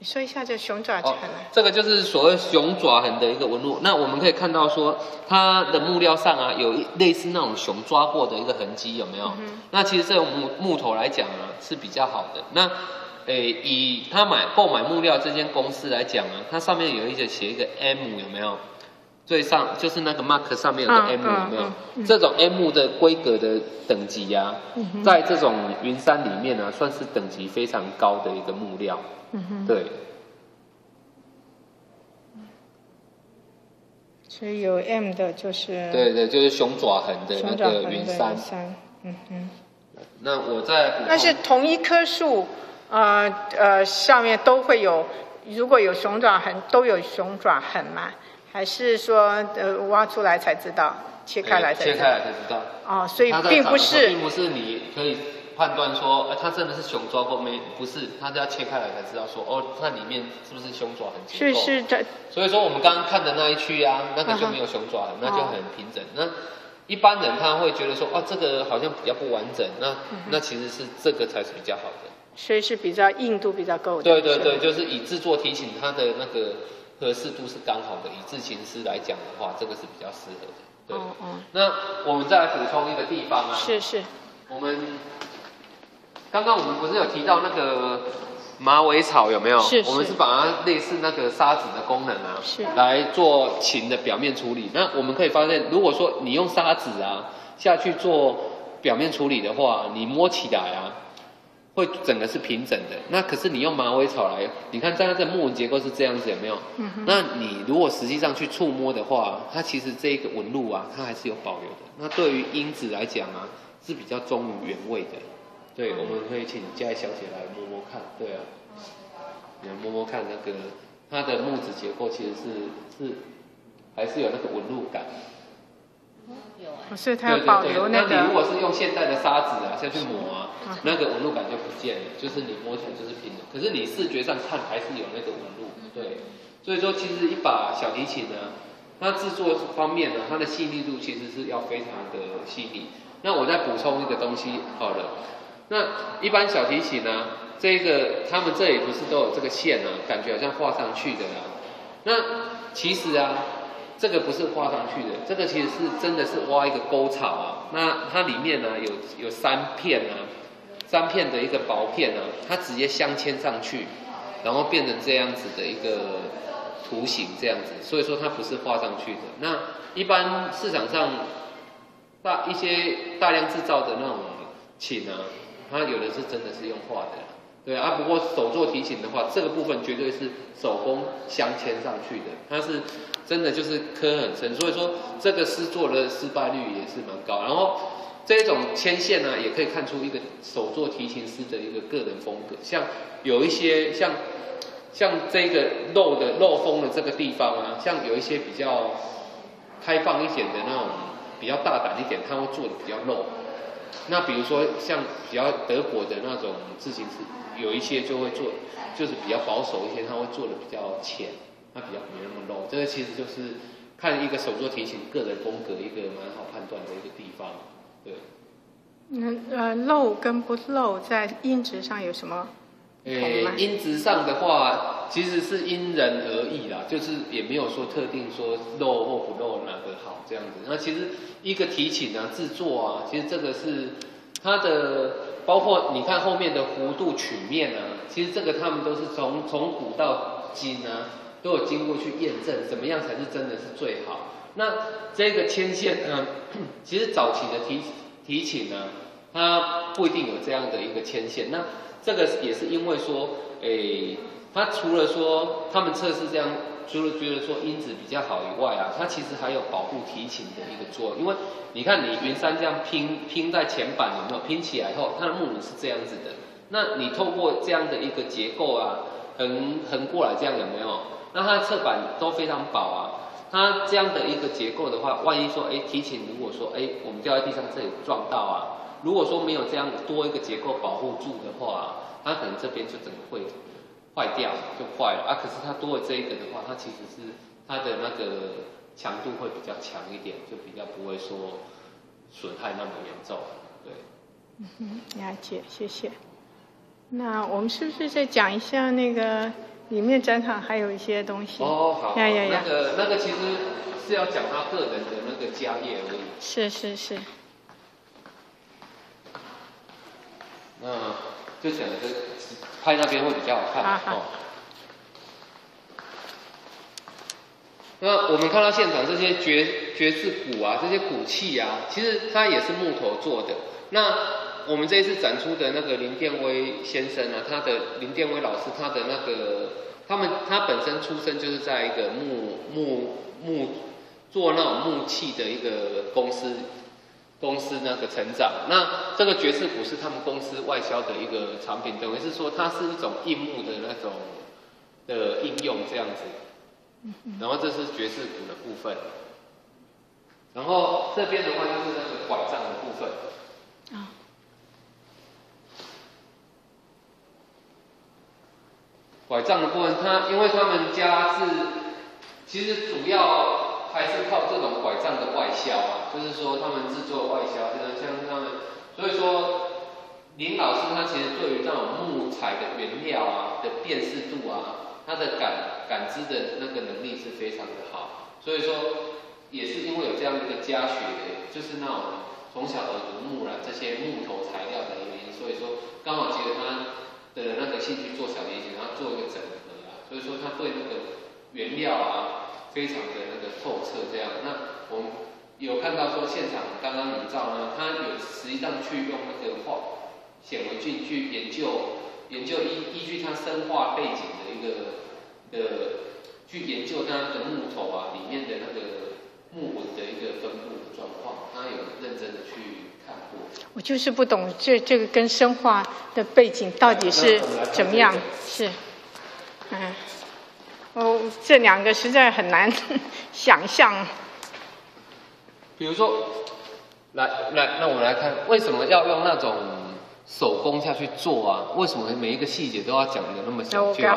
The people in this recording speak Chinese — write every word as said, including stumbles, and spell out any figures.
你说一下这熊爪痕、啊哦。这个就是所谓熊爪痕的一个纹路。那我们可以看到说，它的木料上啊，有类似那种熊抓过的一个痕迹，有没有？嗯、那其实这种木木头来讲啊，是比较好的。那诶，以他买购买木料这间公司来讲啊，它上面有一个写一个 M， 有没有？最上就是那个 mark 上面有个 M，、嗯、有没有？嗯嗯、这种 M 的规格的等级啊，嗯、在这种云杉里面呢、啊，算是等级非常高的一个木料。嗯、对。 所以有 M 的就是。 对对，就是熊爪痕的那个云杉。 嗯哼。 那我在。 那是同一棵树，呃呃，上面都会有，如果有熊爪痕，都有熊爪痕吗？还是说，呃，挖出来才知道，切开来才知道？ 切开来才知道。 哦，所以并不是， 并不是你可以判断说，呃，它真的是熊抓过没？不是，它是要切开来才知道说，哦，它里面是不是熊爪痕结构？ 是是的。 所以说我们刚刚看的那一区啊，那个就没有熊爪痕，嗯、那就很平整。那一般人他会觉得说，哦，这个好像比较不完整，那、嗯、那其实是这个才是比较好的。 所以是比较硬度比较够的。 对对对，就是以制作提醒它的那个。合适度是刚好的，以制琴师来讲的话，这个是比较适合的。对，哦哦、那我们再来补充一个地方啊， 是是， 我们刚刚我们不是有提到那个马尾草有没有？ 是是， 我们是把它类似那个砂纸的功能啊， 是来做琴的表面处理。那我们可以发现，如果说你用砂纸啊下去做表面处理的话，你摸起来啊。会整个是平整的，那可是你用马尾草来，你看它的木纹结构是这样子，有没有？嗯、那你如果实际上去触摸的话，它其实这个纹路啊，它还是有保留的。那对于音质来讲啊，是比较忠于原味的。对，我们可以请嘉义小姐来摸摸看，对啊，你来摸摸看那个它的木质结构，其实是是还是有那个纹路感。 有哎，所以它要保留那个。 那你如果是用现代的砂纸啊下去抹啊，啊那个纹路感就不见了，就是你摸起来就是平的。可是你视觉上看还是有那个纹路，对。所以说，其实一把小提琴呢，它制作方面呢，它的细腻度其实是要非常的细腻。那我再补充一个东西好了，那一般小提琴呢，这个他们这里不是都有这个线啊，感觉好像画上去的啊。那其实啊。这个不是画上去的，这个其实是真的是挖一个沟槽啊。那它里面呢有有三片啊，三片的一个薄片啊，它直接镶嵌上去，然后变成这样子的一个图形这样子。所以说它不是画上去的。那一般市场上大一些大量制造的那种琴啊，它有的是真的是用画的。对啊，不过手做提琴的话，这个部分绝对是手工镶嵌上去的，它是真的就是刻很深，所以说这个施作的失败率也是蛮高。然后这种牵线呢，也可以看出一个手做提琴师的一个个人风格。像有一些像像这个漏的漏风的这个地方啊，像有一些比较开放一点的那种，比较大胆一点，它会做的比较漏。那比如说像比较德国的那种制琴师。有一些就会做，就是比较保守一些，他会做的比较浅，它比较没那么露。这个其实就是看一个手作提琴个人风格一个蛮好判断的一个地方，对。 那呃，露跟不露在音质上有什么不同吗？ 诶，音质上的话，其实是因人而异啦，就是也没有说特定说露或不露哪个好这样子。那其实一个提琴啊，制作啊，其实这个是它的。包括你看后面的弧度曲面啊，其实这个他们都是从从古到今啊，都有经过去验证，怎么样才是真的是最好。那这个牵线呢，其实早期的提提琴呢，它不一定有这样的一个牵线。那这个也是因为说，诶，它除了说他们测试这样。除了觉得说音质比较好以外啊，它其实还有保护提琴的一个作用。因为你看你云杉这样拼拼在前板有没有拼起来后，它的木纹是这样子的。那你透过这样的一个结构啊，横横过来这样有没有？那它的侧板都非常薄啊。它这样的一个结构的话，万一说哎提琴如果说哎我们掉在地上这里撞到啊，如果说没有这样多一个结构保护住的话，它可能这边就整个会。坏掉就坏了啊！可是它多了这一个的话，它其实是它的那个强度会比较强一点，就比较不会说损害那么严重。对， 嗯哼，了解，谢谢。那我们是不是再讲一下那个里面展场还有一些东西。 哦，好， 呀呀呀那个那个其实是要讲他个人的那个家业而已。 是是是。 那就讲这拍那边会比较好看。 好好。 哦。那我们看到现场这些爵爵士鼓啊，这些鼓器啊，其实它也是木头做的。那我们这一次展出的那个林殿威先生啊，他的林殿威老师，他的那个他们他本身出生就是在一个木木木做那种木器的一个公司公司那个成长。那这个爵士鼓是他们公司外销的一个产品，等于是说它是一种硬木的那种的应用这样子。然后这是爵士鼓的部分，然后这边的话就是那个拐杖的部分。啊。拐杖的部分，它因为他们家是，其实主要还是靠这种拐杖的外销啊，就是说他们制作外销，就是像他们，所以说林老师他其实对于那种木材的原料啊的辨识度啊。他的感感知的那个能力是非常的好，所以说也是因为有这样一个家学的，就是那种从小耳濡目染这些木头材料的原因，所以说刚好结合他的那个兴趣做小提琴，然后做一个整合啊，所以说他对那个原料啊非常的那个透彻这样。那我们有看到说现场刚刚营造呢，他有实际上去用那个化显微镜去研究。研究依依据它生化背景的一个的去研究它的木头啊里面的那个木纹的一个分布的状况，他有认真的去看过。 我就是不懂这这个跟生化的背景到底是怎么样？是，嗯，哦，这两个实在很难想象。 比如说，来来，那我们来看为什么要用那种。手工下去做啊，为什么每一个细节都要讲的那么详细？